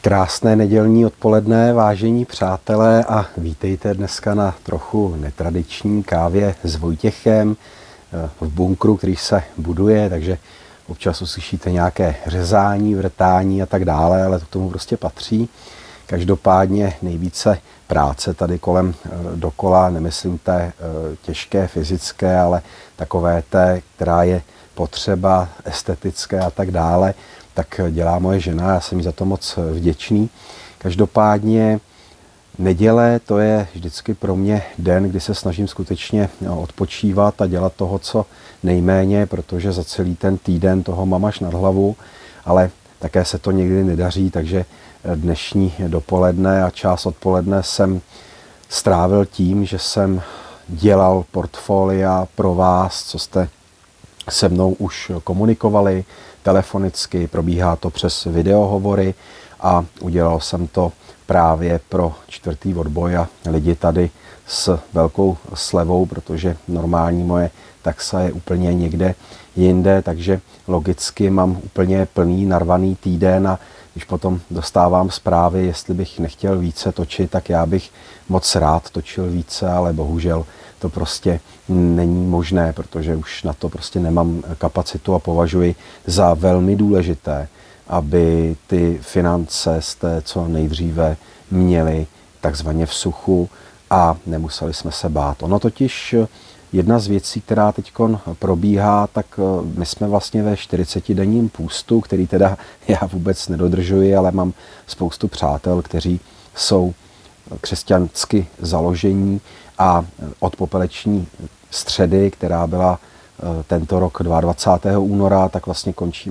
Krásné nedělní odpoledne, vážení přátelé, a vítejte dneska na trochu netradiční kávě s Vojtěchem v bunkru, který se buduje, takže občas uslyšíte nějaké řezání, vrtání a tak dále, ale to k tomu prostě patří. Každopádně nejvíce práce tady kolem dokola, nemyslím té těžké fyzické, ale takové té, která je potřeba, estetické a tak dále, tak dělá moje žena, já jsem jí za to moc vděčný. Každopádně neděle to je vždycky pro mě den, kdy se snažím skutečně odpočívat a dělat toho, co nejméně, protože za celý ten týden toho mám až nad hlavu, ale také se to někdy nedaří, takže dnešní dopoledne a část odpoledne jsem strávil tím, že jsem dělal portfolia pro vás, co jste se mnou už komunikovali telefonicky, probíhá to přes videohovory a udělal jsem to právě pro čtvrtý odboj a lidi tady s velkou slevou, protože normální moje taxa je úplně někde jinde, takže logicky mám úplně plný, narvaný týden a když potom dostávám zprávy, jestli bych nechtěl více točit, tak já bych moc rád točil více, ale bohužel to prostě není možné, protože už na to prostě nemám kapacitu a považuji za velmi důležité, aby ty finance jste co nejdříve měli takzvaně v suchu a nemuseli jsme se bát. Ono totiž jedna z věcí, která teď probíhá, tak my jsme vlastně ve 40-denním půstu, který teda já vůbec nedodržuji, ale mám spoustu přátel, kteří jsou křesťansky založení a od popeleční středy, která byla tento rok 22. února, tak vlastně končí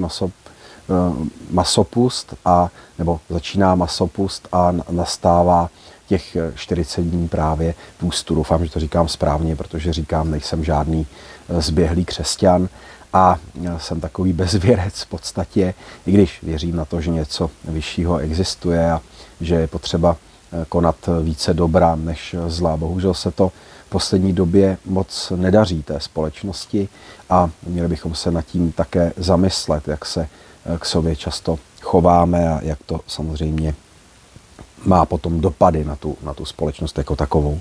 masopust, nebo začíná masopust a nastává těch 40 dní právě půstu. Doufám, že to říkám správně, protože říkám, nejsem žádný zběhlý křesťan a jsem takový bezvěrec v podstatě, i když věřím na to, že něco vyššího existuje a že je potřeba konat více dobra než zla. Bohužel se to v poslední době moc nedaří té společnosti a měli bychom se nad tím také zamyslet, jak se k sobě často chováme a jak to samozřejmě má potom dopady na tu společnost jako takovou.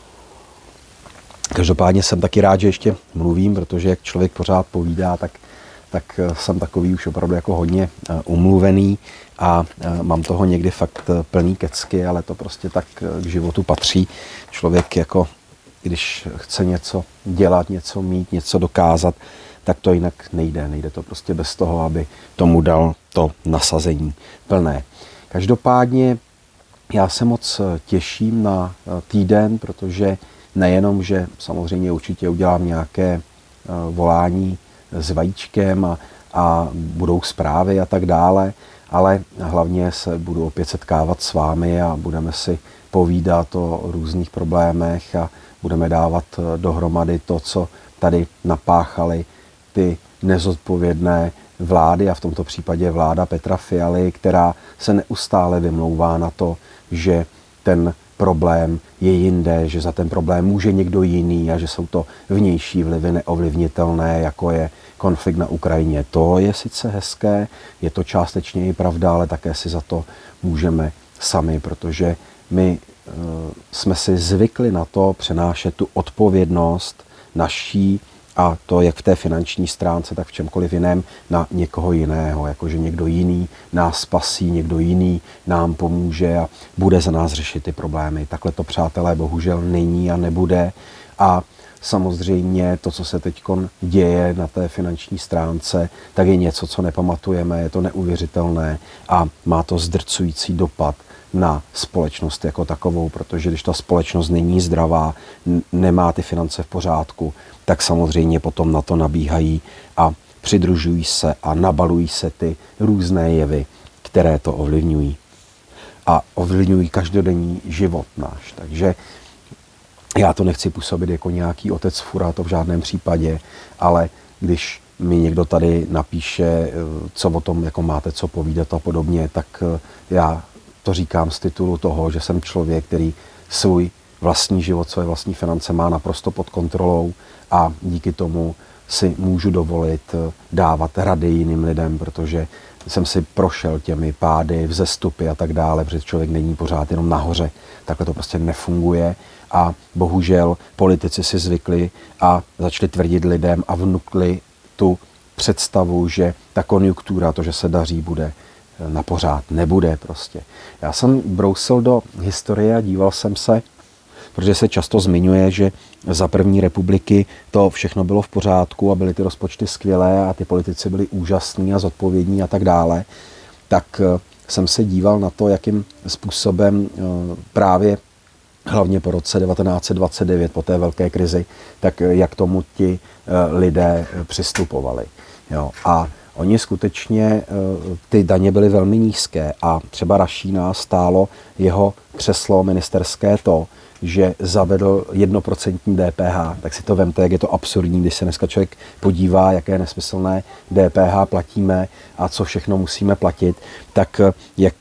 Každopádně jsem taky rád, že ještě mluvím, protože jak člověk pořád povídá, tak jsem takový už opravdu jako hodně umluvený a mám toho někdy fakt plný kecky, ale to prostě tak k životu patří. Člověk jako, když chce něco dělat, něco mít, něco dokázat, tak to jinak nejde. Nejde to prostě bez toho, aby tomu dal to nasazení plné. Každopádně já se moc těším na týden, protože nejenom, že samozřejmě určitě udělám nějaké volání s vajíčkem a budou zprávy a tak dále, ale hlavně se budu opět setkávat s vámi a budeme si povídat o různých problémech a budeme dávat dohromady to, co tady napáchali ty nezodpovědné vlády a v tomto případě vláda Petra Fialy, která se neustále vymlouvá na to, že ten problém je jinde, že za ten problém může někdo jiný a že jsou to vnější vlivy neovlivnitelné, jako je konflikt na Ukrajině. To je sice hezké, je to částečně i pravda, ale také si za to můžeme sami, protože my jsme si zvykli na to přenášet tu odpovědnost naší, a to jak v té finanční stránce, tak v čemkoliv jiném, na někoho jiného. Jakože někdo jiný nás spasí, někdo jiný nám pomůže a bude za nás řešit ty problémy. Takhle to, přátelé, bohužel není a nebude. A samozřejmě to, co se teď děje na té finanční stránce, tak je něco, co nepamatujeme, je to neuvěřitelné a má to zdrcující dopad na společnost jako takovou, protože když ta společnost není zdravá, nemá ty finance v pořádku, tak samozřejmě potom na to nabíhají a přidružují se a nabalují se ty různé jevy, které to ovlivňují. A ovlivňují každodenní život náš. Takže já to nechci působit jako nějaký otec fura, to v žádném případě, ale když mi někdo tady napíše, co o tom jako máte co povídat a podobně, tak já to říkám z titulu toho, že jsem člověk, který svůj vlastní život, své vlastní finance má naprosto pod kontrolou a díky tomu si můžu dovolit dávat rady jiným lidem, protože jsem si prošel těmi pády, vzestupy a tak dále, protože člověk není pořád jenom nahoře. Takhle to prostě nefunguje a bohužel politici si zvykli a začali tvrdit lidem a vnukli tu představu, že ta konjunktura, to, že se daří, bude na pořád. Nebude prostě. Já jsem brousil do historie a díval jsem se, protože se často zmiňuje, že za první republiky to všechno bylo v pořádku a byly ty rozpočty skvělé a ty politici byli úžasní a zodpovědní a tak dále, tak jsem se díval na to, jakým způsobem právě hlavně po roce 1929, po té velké krizi, tak jak tomu ti lidé přistupovali. Jo. A oni skutečně, ty daně byly velmi nízké a třeba Rašína stálo jeho křeslo ministerské to, že zavedl 1% DPH. Tak si to vemte, jak je to absurdní, když se dneska člověk podívá, jaké nesmyslné DPH platíme a co všechno musíme platit, tak jak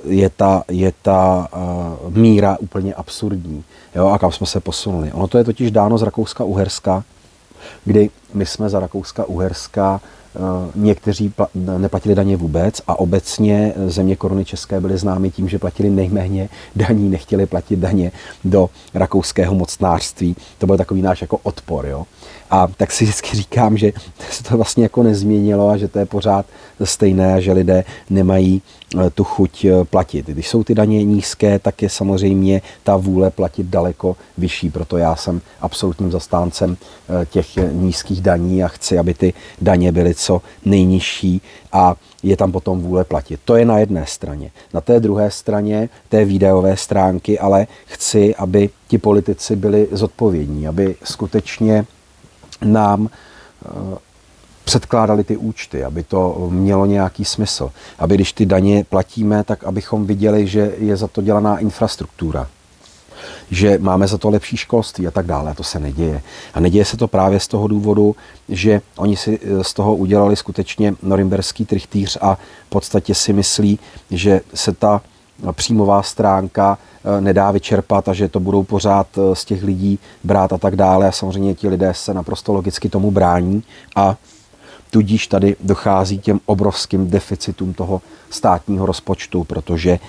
je ta míra úplně absurdní. Jo, a kam jsme se posunuli. Ono to je totiž dáno z Rakouska-Uherska, kdy my jsme za Rakouska-Uherska někteří neplatili daně vůbec a obecně země Koruny české byly známy tím, že platili nejméně daní, nechtěli platit daně do rakouského mocnářství. To byl takový náš jako odpor. Jo? A tak si vždycky říkám, že se to vlastně jako nezměnilo a že to je pořád stejné a že lidé nemají tu chuť platit. Když jsou ty daně nízké, tak je samozřejmě ta vůle platit daleko vyšší. Proto já jsem absolutním zastáncem těch nízkých daní a chci, aby ty daně byly co nejnižší a je tam potom vůle platit. To je na jedné straně. Na té druhé straně, té výdajové stránky, ale chci, aby ti politici byli zodpovědní, aby skutečně nám předkládali ty účty, aby to mělo nějaký smysl. Aby když ty daně platíme, tak abychom viděli, že je za to dělaná infrastruktura, že máme za to lepší školství a tak dále. A to se neděje. A neděje se to právě z toho důvodu, že oni si z toho udělali skutečně norimberský trichtýř a v podstatě si myslí, že se ta příjmová stránka nedá vyčerpat a že to budou pořád z těch lidí brát a tak dále. A samozřejmě ti lidé se naprosto logicky tomu brání a tudíž tady dochází těm obrovským deficitům toho státního rozpočtu, protože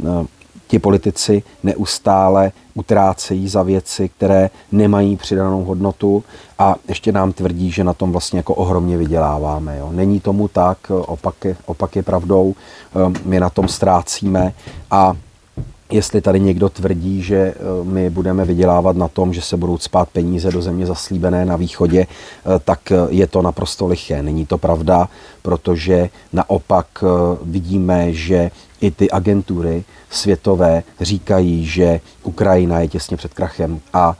ti politici neustále utrácejí za věci, které nemají přidanou hodnotu a ještě nám tvrdí, že na tom vlastně jako ohromně vyděláváme. Jo. Není tomu tak, opak je pravdou, my na tom ztrácíme a jestli tady někdo tvrdí, že my budeme vydělávat na tom, že se budou cpát peníze do země zaslíbené na východě, tak je to naprosto liché. Není to pravda, protože naopak vidíme, že i ty agentury světové říkají, že Ukrajina je těsně před krachem a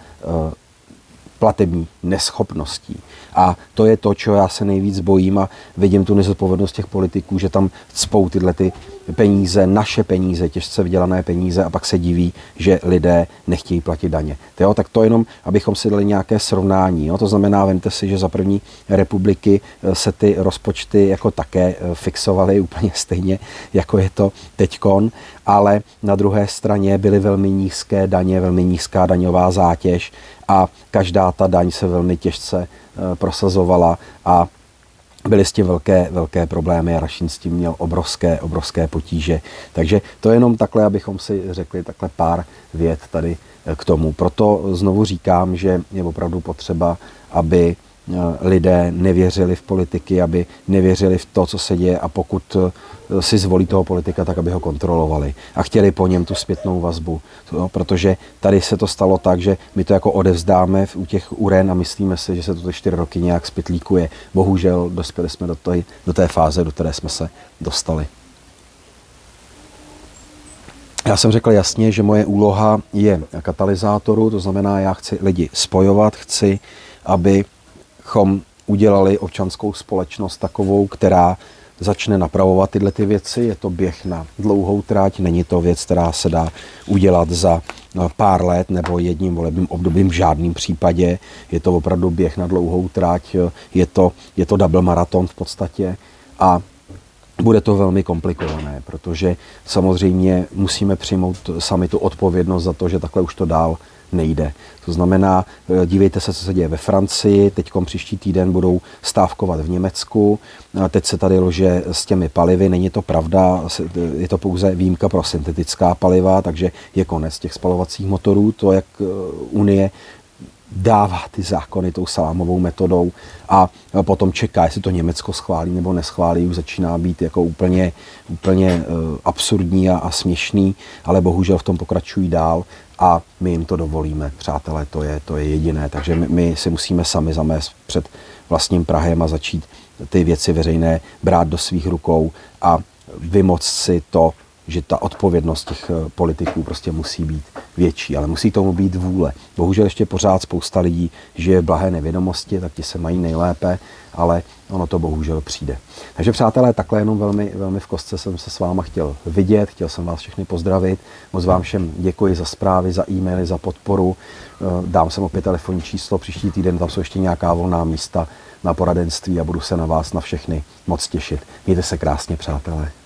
platební neschopností. A to je to, čeho já se nejvíc bojím a vidím tu nezodpovědnost těch politiků, že tam cpou tyhle ty peníze, naše peníze, těžce vydělané peníze a pak se diví, že lidé nechtějí platit daně. Jo, tak to jenom, abychom si dali nějaké srovnání. Jo. To znamená, vemte si, že za první republiky se ty rozpočty jako také fixovaly úplně stejně, jako je to teďkon, ale na druhé straně byly velmi nízké daně, velmi nízká daňová zátěž a každá ta daň se velmi těžce prosazovala a byly s tím velké problémy a Rašín s tím měl obrovské potíže. Takže to je jenom takhle, abychom si řekli takhle pár vět tady k tomu. Proto znovu říkám, že je opravdu potřeba, aby lidé nevěřili v politiky, aby nevěřili v to, co se děje a pokud si zvolí toho politika, tak aby ho kontrolovali a chtěli po něm tu zpětnou vazbu. Protože tady se to stalo tak, že my to jako odevzdáme u těch uren a myslíme si, že se to ty 4 roky nějak zpytlíkuje. Bohužel dospěli jsme do té fáze, do které jsme se dostali. Já jsem řekl jasně, že moje úloha je katalyzátoru, to znamená, já chci lidi spojovat, chci, abychom udělali občanskou společnost takovou, která začne napravovat tyhle ty věci. Je to běh na dlouhou trať, není to věc, která se dá udělat za pár let nebo jedním volebním obdobím v žádném případě. Je to opravdu běh na dlouhou trať, je to double maraton v podstatě a bude to velmi komplikované, protože samozřejmě musíme přijmout sami tu odpovědnost za to, že takhle už to dál nejde. To znamená, dívejte se, co se děje ve Francii, teď příští týden budou stávkovat v Německu, teď se tady lože s těmi palivy, není to pravda, je to pouze výjimka pro syntetická paliva, takže je konec těch spalovacích motorů, to jak Unie dává ty zákony tou salámovou metodou a potom čeká, jestli to Německo schválí nebo neschválí, už začíná být jako úplně absurdní a směšný, ale bohužel v tom pokračují dál a my jim to dovolíme, přátelé, to je jediné, takže my si musíme sami zamést před vlastním prahem a začít ty věci veřejné brát do svých rukou a vymoct si to, že ta odpovědnost těch politiků prostě musí být větší, ale musí tomu být vůle. Bohužel ještě pořád spousta lidí žije v blahé nevědomosti, tak ti se mají nejlépe, ale ono to bohužel přijde. Takže přátelé, takhle jenom velmi, velmi v kostce jsem se s váma chtěl vidět, chtěl jsem vás všechny pozdravit, moc vám všem děkuji za zprávy, za e-maily, za podporu, dám sem opět telefonní číslo, příští týden tam jsou ještě nějaká volná místa na poradenství a budu se na vás na všechny moc těšit. Mějte se krásně, přátelé.